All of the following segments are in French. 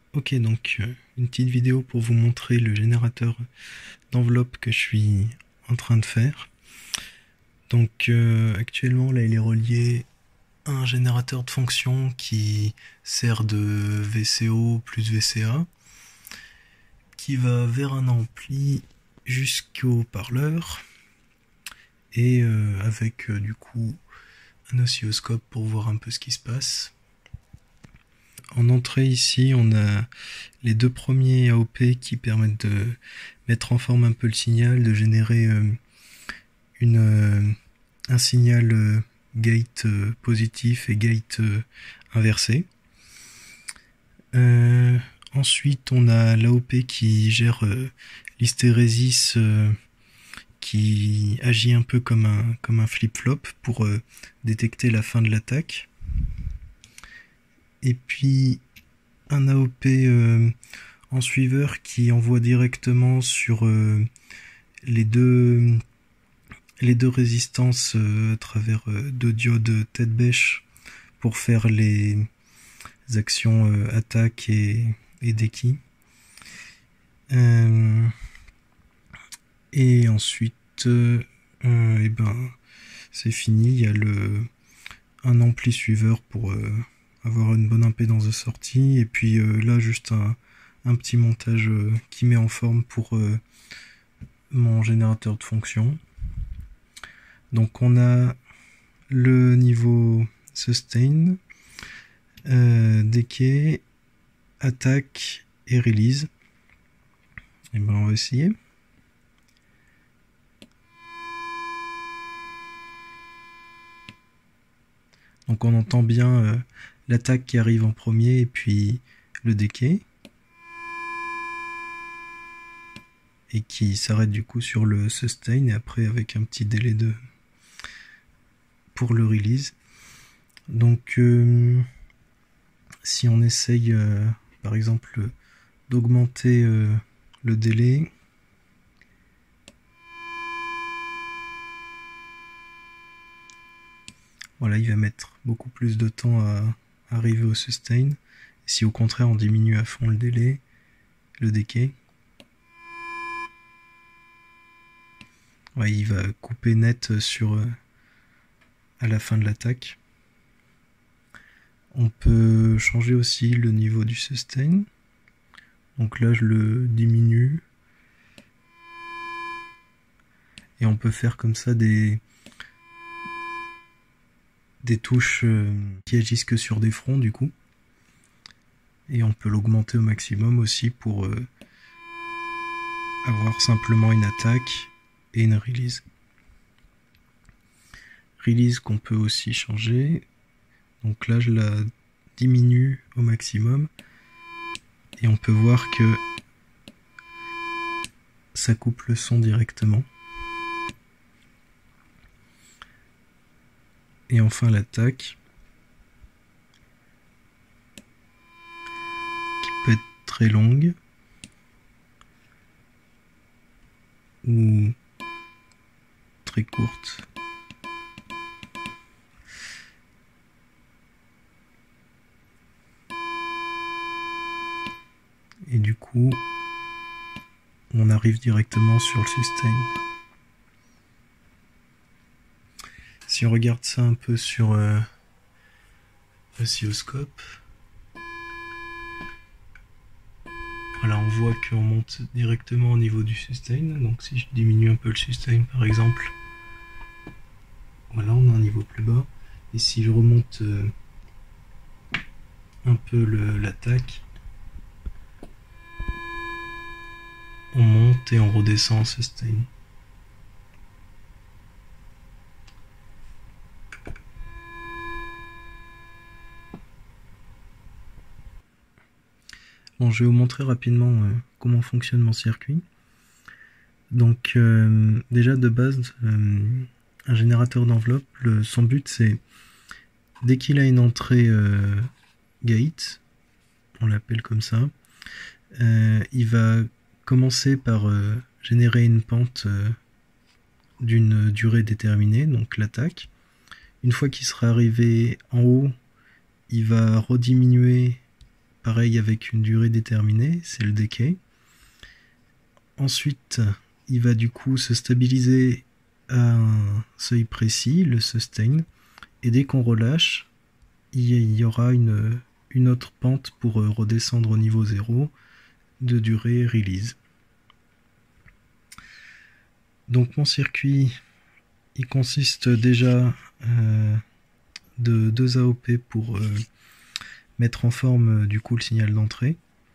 Ok, donc une petite vidéo pour vous montrer le générateur d'enveloppe que je suis en train de faire. Donc actuellement là il est relié à un générateur de fonction qui sert de VCO plus VCA qui va vers un ampli jusqu'au parleur et avec du coup un oscilloscope pour voir un peu ce qui se passe. En entrée ici, on a les deux premiers AOP qui permettent de mettre en forme un peu le signal, de générer un signal gate positif et gate inversé. Ensuite, on a l'AOP qui gère l'hystérésis qui agit un peu comme un flip-flop pour détecter la fin de l'attaque. Et puis un AOP en suiveur qui envoie directement sur les deux résistances à travers deux diodes tête bêche pour faire les actions attaque et déki. Et ensuite et ben c'est fini, il y a un ampli suiveur pour avoir une bonne impédance de sortie, et puis là juste un petit montage qui met en forme pour mon générateur de fonction. Donc on a le niveau sustain, decay, attaque et release. Et ben on va essayer. Donc on entend bien l'attaque qui arrive en premier et puis le decay. Et qui s'arrête du coup sur le sustain et après avec un petit délai pour le release. Donc si on essaye par exemple d'augmenter le délai, voilà, il va mettre beaucoup plus de temps à arriver au sustain. Si au contraire on diminue à fond le délai, le decay, ouais, il va couper net à la fin de l'attaque. On peut changer aussi le niveau du sustain. Donc là je le diminue. Et on peut faire comme ça des touches qui agissent que sur des fronts du coup. Et on peut l'augmenter au maximum aussi pour avoir simplement une attaque et une release. Release qu'on peut aussi changer. Donc là je la diminue au maximum. Et on peut voir que ça coupe le son directement. Et enfin l'attaque, qui peut être très longue ou très courte. Et du coup, on arrive directement sur le sustain. Si on regarde ça un peu sur oscilloscope, voilà, on voit qu'on monte directement au niveau du sustain. Donc si je diminue un peu le sustain par exemple, voilà, on a un niveau plus bas. Et si je remonte un peu l'attaque, on monte et on redescend en sustain. Bon, je vais vous montrer rapidement comment fonctionne mon circuit. Donc déjà de base, un générateur d'enveloppe, son but c'est, dès qu'il a une entrée gate, on l'appelle comme ça, il va commencer par générer une pente d'une durée déterminée, donc l'attaque. Une fois qu'il sera arrivé en haut, il va rediminuer pareil avec une durée déterminée, c'est le decay. Ensuite, il va du coup se stabiliser à un seuil précis, le sustain, et dès qu'on relâche, il y aura une autre pente pour redescendre au niveau 0 de durée release. Donc mon circuit, il consiste déjà de 2 AOP pour mettre en forme du coup le signal d'entrée.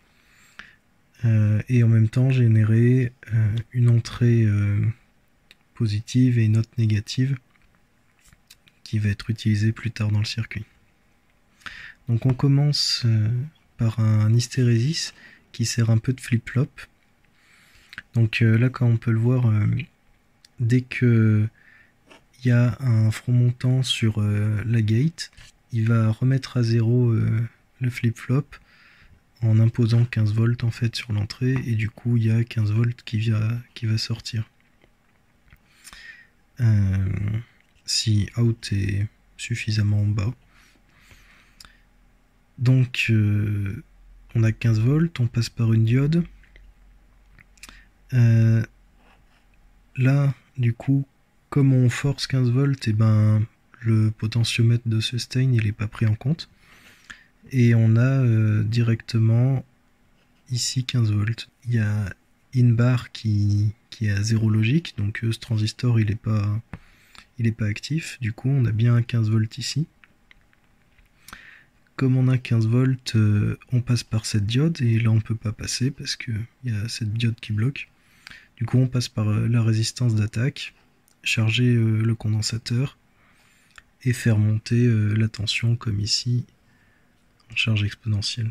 Et en même temps générer une entrée positive et une autre négative qui va être utilisée plus tard dans le circuit. Donc on commence par un hystérésis qui sert un peu de flip-flop. Donc là, comme on peut le voir, dès que il y a un front montant sur la gate, il va remettre à 0 le flip-flop en imposant 15 volts en fait sur l'entrée, et du coup il y a 15 volts qui va sortir. Si out est suffisamment en bas. Donc on a 15 volts, on passe par une diode. Là, du coup, comme on force 15 volts, et ben le potentiomètre de sustain il n'est pas pris en compte. Et on a directement ici 15 volts. Il y a in-bar qui est à 0 logique, donc ce transistor il est pas actif, du coup on a bien 15 volts ici. Comme on a 15 volts, on passe par cette diode, et là on peut pas passer parce qu'il y a cette diode qui bloque. Du coup on passe par la résistance d'attaque, charger le condensateur et faire monter la tension comme ici en charge exponentielle.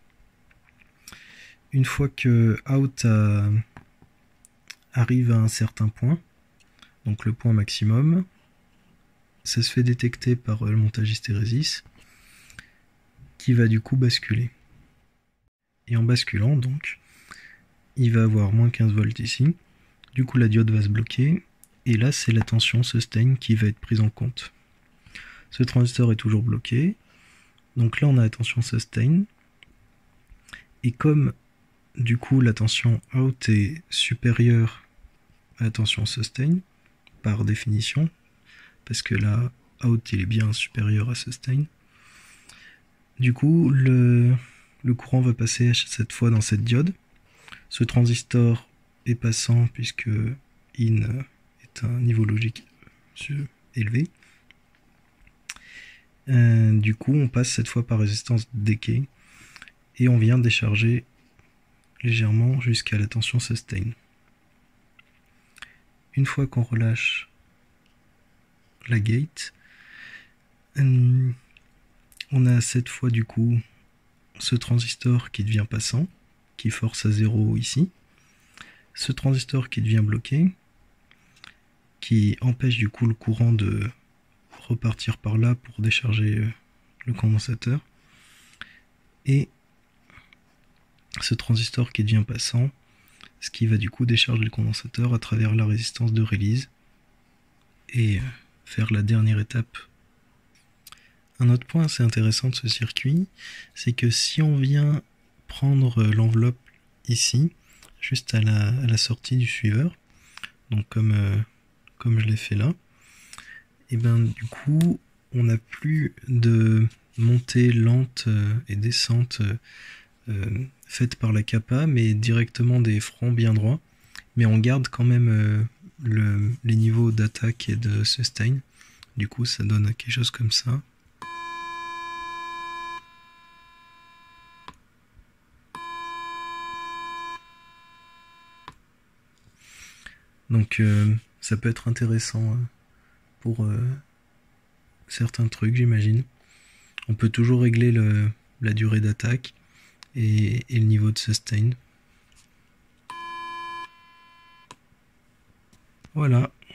Une fois que out arrive à un certain point, donc le point maximum, ça se fait détecter par le montage hystérésis qui va du coup basculer. Et en basculant, donc, il va avoir moins 15 volts ici. Du coup, la diode va se bloquer. Et là, c'est la tension sustain qui va être prise en compte. Ce transistor est toujours bloqué. Donc là, on a la tension sustain. Et comme, du coup, la tension out est supérieure à la tension sustain, par définition, parce que là, out, il est bien supérieur à sustain. Du coup, le courant va passer cette fois dans cette diode. Ce transistor est passant puisque in est un niveau logique élevé. Du coup, on passe cette fois par résistance decay et on vient décharger légèrement jusqu'à la tension sustain. Une fois qu'on relâche la gate, on a cette fois du coup ce transistor qui devient passant, qui force à 0 ici, ce transistor qui devient bloqué, qui empêche du coup le courant de repartir par là pour décharger le condensateur, et ce transistor qui devient passant, ce qui va du coup décharger le condensateur à travers la résistance de release et faire la dernière étape. Un autre point assez intéressant de ce circuit, c'est que si on vient prendre l'enveloppe ici, juste à la sortie du suiveur, donc comme je l'ai fait là, et ben du coup on n'a plus de montée lente et descente faite par la capa, mais directement des fronts bien droits, mais on garde quand même les niveaux d'attaque et de sustain. Du coup ça donne quelque chose comme ça. Donc ça peut être intéressant pour certains trucs, j'imagine. On peut toujours régler la durée d'attaque et le niveau de sustain. Voilà.